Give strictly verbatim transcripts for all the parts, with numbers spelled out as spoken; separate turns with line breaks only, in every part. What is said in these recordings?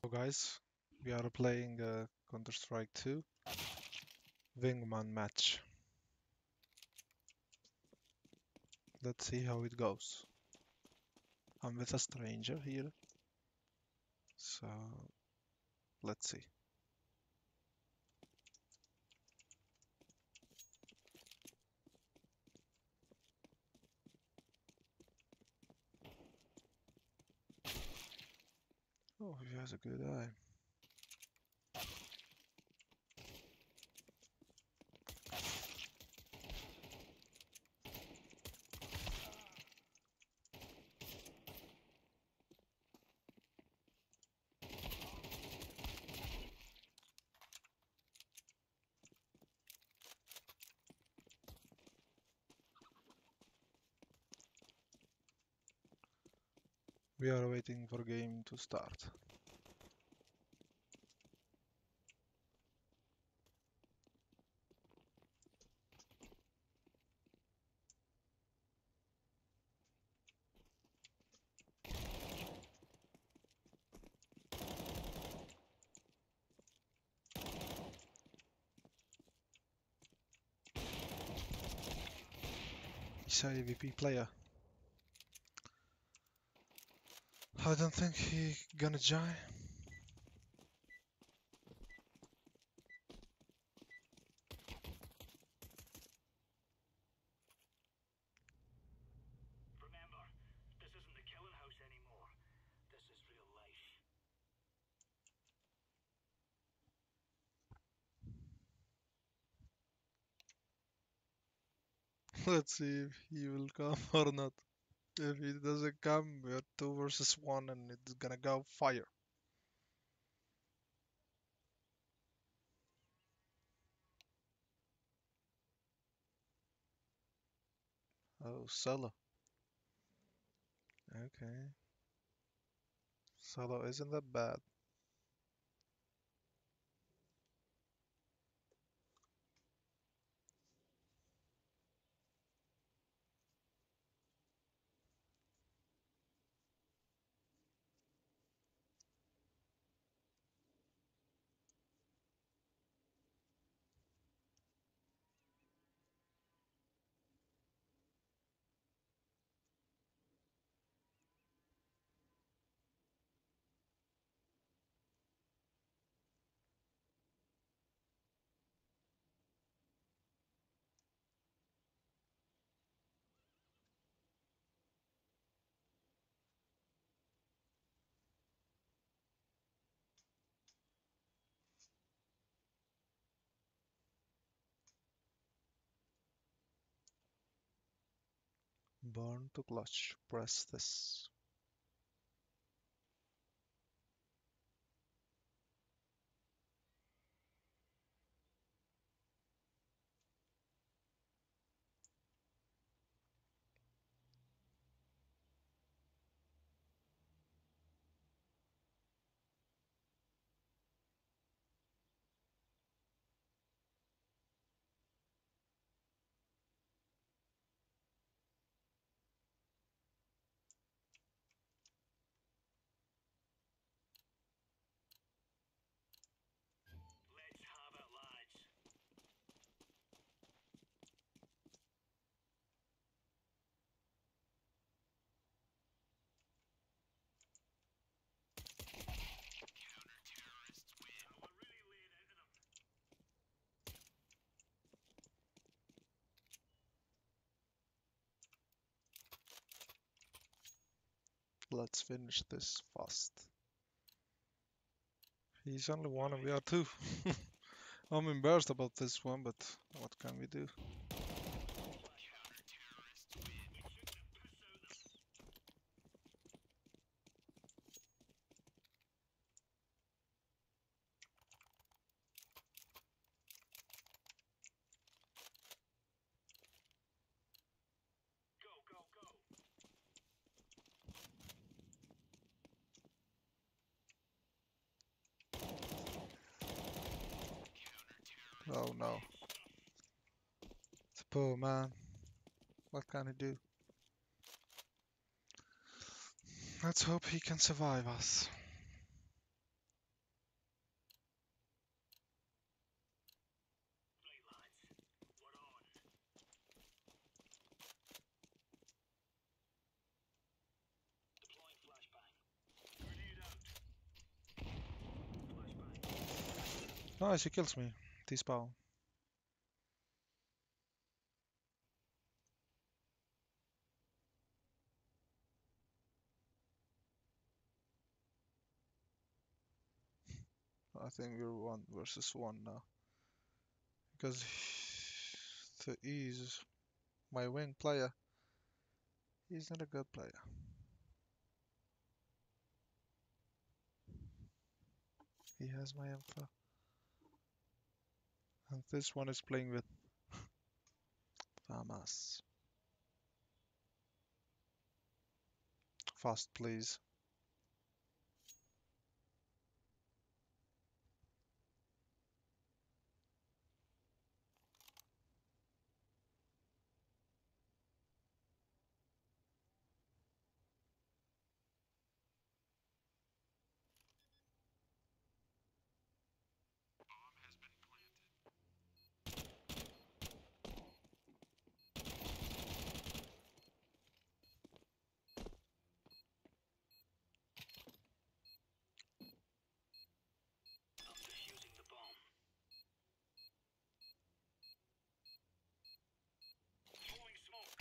Hello guys, we are playing uh, Counter-Strike two Wingman Match. Let's see how it goes. I'm with a stranger here, so let's see. Oh, he has a good eye. We are waiting for game to start. He's a A V P player. I don't think he gonna die.
Remember, this isn't the killing house anymore. This is real life.
Let's see if he will come or not. If he doesn't come, we're two versus one and it's gonna go fire. Oh, solo. Okay. Solo isn't that bad. Born to clutch. Press this.
Let's have it, lads. We're really laying into them.
Let's finish this fast. He's only one and we are two. I'm embarrassed about this one, but what can we do?
Go, go, go.
Oh no. It's a poor man. What can he do? Let's hope he can survive us. Nice, he kills me. T-spawn. I think we're one versus one now. Because the is my wing player. He's not a good player. He has my info. And this one is playing with Famas. Fast, please.
I'm defusing the bomb. Throwing smoke.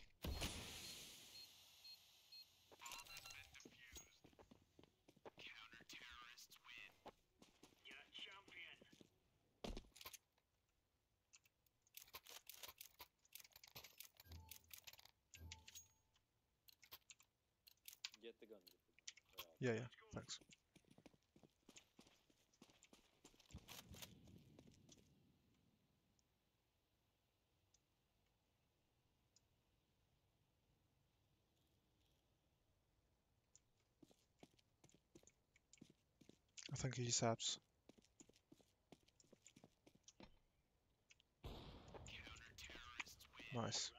Yeah, champion.
Get the gun. Get the gun. Uh,
Yeah, yeah, thanks. I think he saps. Nice.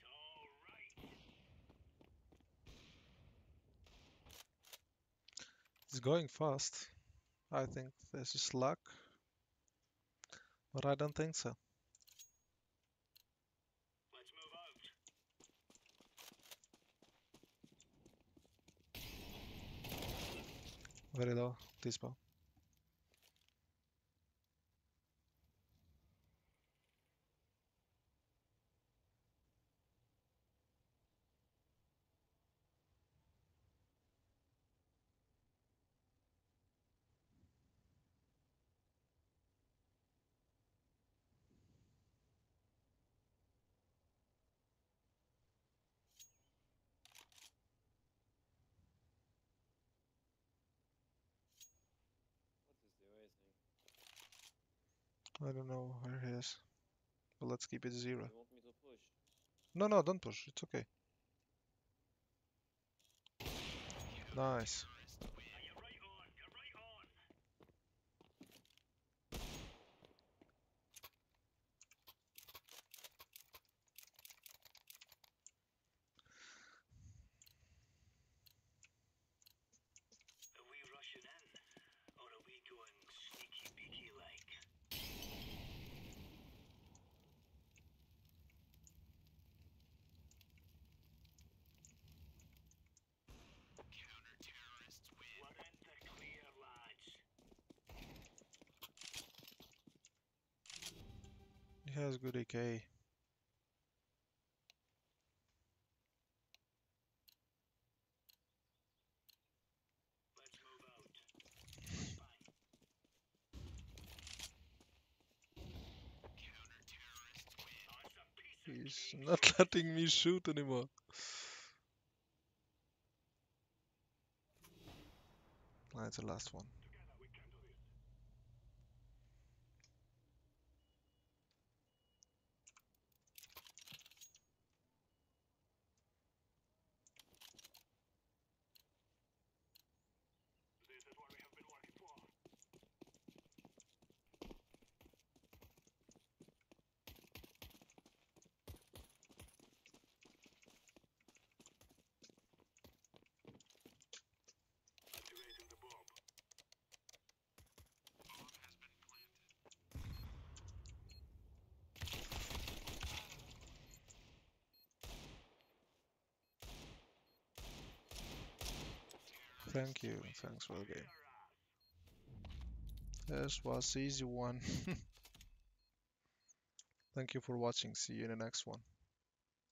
It's going fast. I think this is luck, but I don't think so.
Let's move out.
Very low. T-spawn.
what is the racing?
I don't know where he is, but let's keep it zero.
You want me to push?
No, no, don't push. It's okay. Nice.
You're right on. You're right on. Are we rushing in, or are we going sneaky beaky like? We're in the clear, lads.
He has good A K.
Let's move out. Flashbang. Oh, it's a piece of
He's
cake.
not letting me shoot anymore. That's the last one.
Together we can do this. This is what we have been working for. Activating the bomb.
Thank you. Thanks for the game. This was easy one. Thank you for watching. See you in the next one.